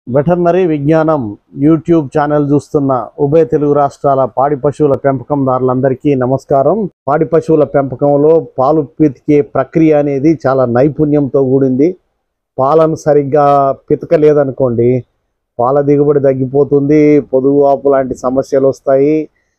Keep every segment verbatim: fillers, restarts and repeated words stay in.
Veterinary విజ్ఞానం YouTube channel చూస్తున్న ఉభయ తెలుగు రాష్ట్రాల పాడి పశువుల పెంపకందారులందరికీ నమస్కారం. పాడి పశువుల పెంపకంలో పాలు పితికే ప్రక్రియ అనేది చాలా నైపుణ్యంతో కూడింది. పాలను సరిగ్గా పితకలేదనుకోండి, పాల దిగుబడి తగ్గిపోతుంది, పొదుగు వాపు లాంటి సమస్యలు వస్తాయి,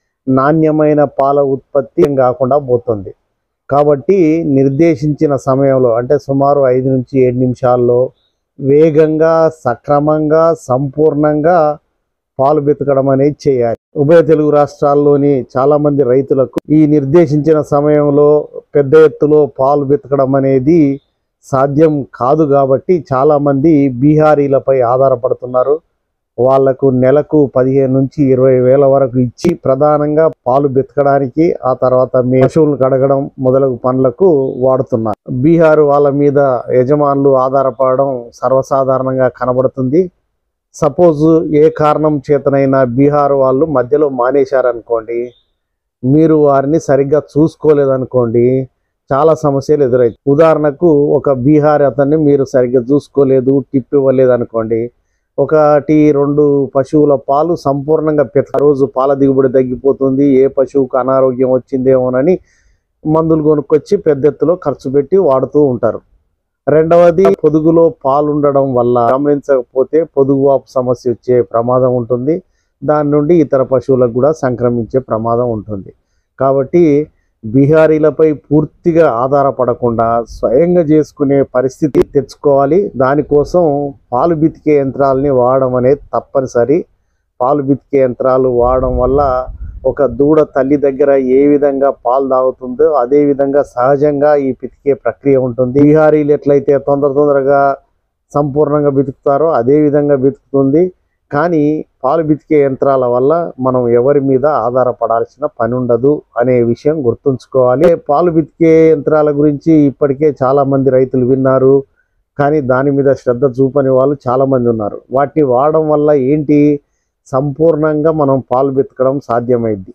నాణ్యమైన పాల ఉత్పత్తి కాకుండా పోతుంది. కాబట్టి నిర్దేశించిన సమయంలో అంటే సుమారు ఐదు నుంచి ఏడు నిమిషాల్లో వేగంగా, సక్రమంగా, సంపూర్ణంగా పాలు పితకడం అనేది చేయాలి. ఉభయ తెలుగు రాష్ట్రాల్లోని చాలామంది రైతులకు ఈ నిర్దేశించిన సమయంలో పెద్ద ఎత్తులో పాలు పితకడం అనేది సాధ్యం కాదు. కాబట్టి చాలామంది బీహారీలపై ఆధారపడుతున్నారు. వాళ్లకు నెలకు పదిహేను నుంచి ఇరవై వేల వరకు ఇచ్చి ప్రధానంగా పాలు బితకడానికి, ఆ తర్వాత పశువులను కడగడం మొదలగు పనులకు వాడుతున్నారు. బీహారు వాళ్ళ మీద యజమానులు ఆధారపడడం సర్వసాధారణంగా కనబడుతుంది. సపోజ్ ఏ కారణం చేతనైనా బీహారు వాళ్ళు మధ్యలో మానేశారనుకోండి, మీరు వారిని సరిగ్గా చూసుకోలేదనుకోండి, చాలా సమస్యలు ఎదురవుతాయి. ఉదాహరణకు ఒక బీహార్ అతన్ని మీరు సరిగ్గా చూసుకోలేదు, టిప్ ఇవ్వలేదు అనుకోండి, ఒకటి రెండు పశువుల పాలు సంపూర్ణంగా పిత రోజు పాల దిగుబడి తగ్గిపోతుంది. ఏ పశువుకు అనారోగ్యం వచ్చిందేమోనని మందులు కొనుక్కొచ్చి పెద్ద ఎత్తులో ఖర్చు పెట్టి వాడుతూ ఉంటారు. రెండవది, పొదుగులో పాలు ఉండడం వల్ల గమనించకపోతే పొదుగు వాపు సమస్య వచ్చే ప్రమాదం ఉంటుంది. దాని నుండి ఇతర పశువులకు కూడా సంక్రమించే ప్రమాదం ఉంటుంది. కాబట్టి బీహారీలపై పూర్తిగా ఆధారపడకుండా స్వయంగా చేసుకునే పరిస్థితి తెచ్చుకోవాలి. దానికోసం పాలు బితికే యంత్రాలని వాడడం అనేది తప్పనిసరి. పాలు బితికే యంత్రాలు వాడడం వల్ల ఒక దూడ తల్లి దగ్గర ఏ విధంగా పాలు తాగుతుందో అదే విధంగా సహజంగా ఈ పితికే ప్రక్రియ ఉంటుంది. బీహారీలు ఎట్లయితే తొందర తొందరగా సంపూర్ణంగా బితుకుతారో అదే విధంగా బితుకుతుంది. కానీ పాలు బితికే యంత్రాల వల్ల మనం ఎవరి మీద ఆధారపడాల్సిన పని ఉండదు అనే విషయం గుర్తుంచుకోవాలి. పాలు బితికే యంత్రాల గురించి ఇప్పటికే చాలామంది రైతులు విన్నారు, కానీ దాని మీద శ్రద్ధ చూపని వాళ్ళు చాలామంది ఉన్నారు. వాటిని వాడడం వల్ల ఏంటి, సంపూర్ణంగా మనం పాలు బితకడం సాధ్యమైంది.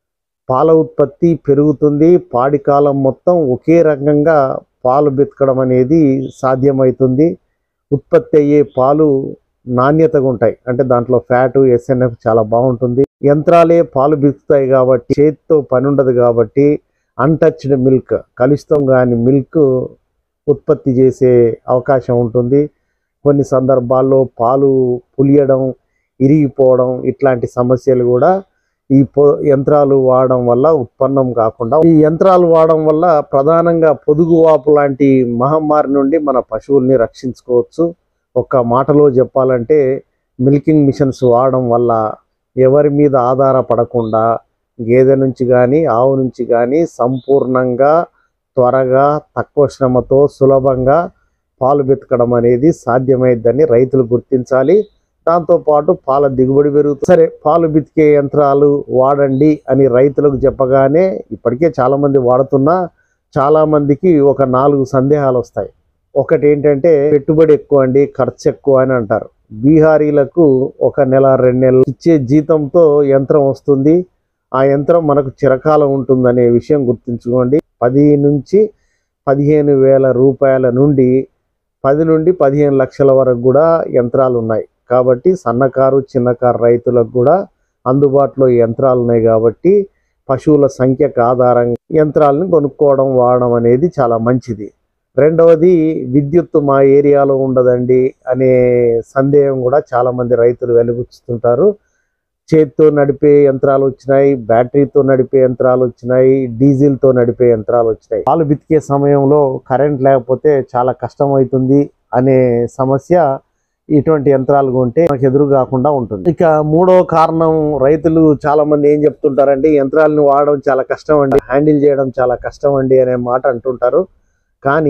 పాల ఉత్పత్తి పెరుగుతుంది. పాడి కాలం మొత్తం ఒకే రకంగా పాలు బితకడం అనేది సాధ్యమవుతుంది. ఉత్పత్తి అయ్యే పాలు నాణ్యతగా ఉంటాయి. అంటే దాంట్లో ఫ్యాటు, ఎస్ఎన్ఎఫ్ చాలా బాగుంటుంది. యంత్రాలే పాలు బితుకుతాయి కాబట్టి చేతితో పని ఉండదు. కాబట్టి అన్టచ్డ్ మిల్క్, కలుషితం కాని మిల్క్ ఉత్పత్తి చేసే అవకాశం ఉంటుంది. కొన్ని సందర్భాల్లో పాలు పులియడం, ఇరిగిపోవడం ఇట్లాంటి సమస్యలు కూడా ఈ పొ యంత్రాలు వాడడం వల్ల ఉత్పన్నం కాకుండా, ఈ యంత్రాలు వాడడం వల్ల ప్రధానంగా పొదుగు వాపు లాంటి మహమ్మారి నుండి మన పశువుల్ని రక్షించుకోవచ్చు. ఒక్క మాటలో చెప్పాలంటే మిల్కింగ్ మిషన్స్ వాడడం వల్ల ఎవరి మీద ఆధారపడకుండా గేదె నుంచి కానీ ఆవు నుంచి కానీ సంపూర్ణంగా, త్వరగా, తక్కువ శ్రమతో సులభంగా పాలు బితకడం అనేది సాధ్యమైందని రైతులు గుర్తించాలి. దాంతోపాటు పాల దిగుబడి పెరుగుతుంది. సరే, పాలు బితికే యంత్రాలు వాడండి అని రైతులకు చెప్పగానే ఇప్పటికే చాలామంది వాడుతున్నా చాలామందికి ఒక నాలుగు సందేహాలు వస్తాయి. ఒకటి ఏంటంటే, పెట్టుబడి ఎక్కువ అండి, ఖర్చు ఎక్కువ అని అంటారు. బీహారీలకు ఒక నెల రెండు నెలలు ఇచ్చే జీతంతో యంత్రం వస్తుంది. ఆ యంత్రం మనకు చిరకాలం ఉంటుందనే విషయం గుర్తుంచుకోండి. పది నుంచి పదిహేను వేల రూపాయల నుండి పది నుండి పదిహేను లక్షల వరకు కూడా యంత్రాలు ఉన్నాయి. కాబట్టి సన్నకారు, చిన్నకారు రైతులకు కూడా అందుబాటులో యంత్రాలు ఉన్నాయి. కాబట్టి పశువుల సంఖ్యకు ఆధారంగా యంత్రాలను కొనుక్కోవడం, వాడడం అనేది చాలా మంచిది. రెండవది, విద్యుత్తు మా ఏరియాలో ఉండదండి అనే సందేహం కూడా చాలామంది రైతులు వెలుగుతుంటారు. చేతితో నడిపే యంత్రాలు వచ్చినాయి, బ్యాటరీతో నడిపే యంత్రాలు వచ్చినాయి, డీజిల్తో నడిపే యంత్రాలు వచ్చినాయి. పాలు బితికే సమయంలో కరెంట్ లేకపోతే చాలా కష్టం అవుతుంది అనే సమస్య ఇటువంటి యంత్రాలు కొంటే మనకు ఎదురు కాకుండా ఉంటుంది. ఇక మూడవ కారణం, రైతులు చాలామంది ఏం చెప్తుంటారంటే, యంత్రాలను వాడడం చాలా కష్టం అండి, హ్యాండిల్ చేయడం చాలా కష్టం అండి అనే మాట అంటుంటారు. కానీ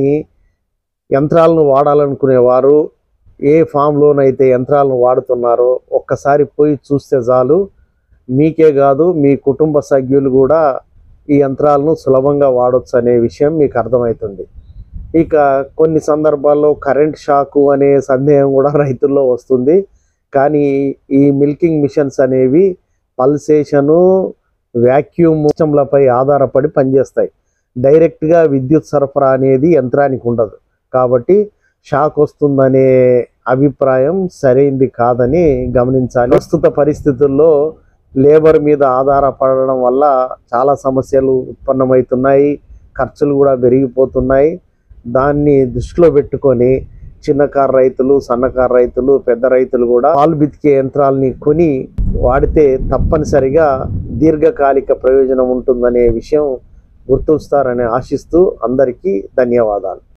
యంత్రాలను వాడాలనుకునేవారు ఏ ఫామ్లోనైతే యంత్రాలను వాడుతున్నారో ఒక్కసారి పోయి చూస్తే చాలు. మీకే కాదు, మీ కుటుంబ సభ్యులు కూడా ఈ యంత్రాలను సులభంగా వాడవచ్చు అనే విషయం మీకు అర్థమవుతుంది. ఇక కొన్ని సందర్భాల్లో కరెంట్ షాకు అనే సందేహం కూడా రైతుల్లో వస్తుంది. కానీ ఈ మిల్కింగ్ మిషన్స్ అనేవి పల్సేషను, వ్యాక్యూమ్ సిస్టంలపై ఆధారపడి పనిచేస్తాయి. డైరెక్ట్గా విద్యుత్ సరఫరా అనేది యంత్రానికి ఉండదు. కాబట్టి షాక్ వస్తుందనే అభిప్రాయం సరైంది కాదని గమనించాలి. ప్రస్తుత పరిస్థితుల్లో లేబర్ మీద ఆధారపడడం వల్ల చాలా సమస్యలు ఉత్పన్నమవుతున్నాయి, ఖర్చులు కూడా పెరిగిపోతున్నాయి. దాన్ని దృష్టిలో పెట్టుకొని చిన్నకారు రైతులు, సన్నకారు రైతులు, పెద్ద రైతులు కూడా పాలు పితికే యంత్రాలని కొని వాడితే తప్పనిసరిగా దీర్ఘకాలిక ప్రయోజనం ఉంటుందనే విషయం గుర్తుంచుతారని ఆశిస్తూ అందరికీ ధన్యవాదాలు.